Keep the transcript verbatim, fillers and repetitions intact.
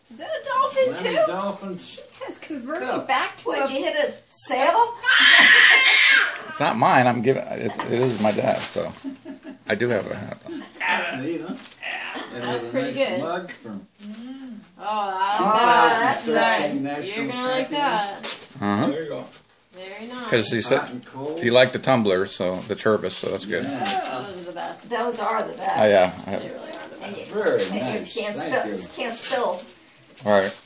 Is that a dolphin too? Dolphins. That's converting Go. back to What, a... did you hit a sail? It's not mine. I'm giving. It's, it is my dad, so I do have a hat. That's neat, huh? That's pretty nice good. Mug from Oh, I Oh, like that. that's nice. nice. You're gonna like that. Uh huh. There you go. Very nice. Because he said Hot and cold. he liked the tumbler, so the turbis, so that's good. Yeah. Those are the best. Those are the best. Oh yeah. I They have, really are the And best. you, Very and nice. you can't Thank spill, you. can't spill. all right.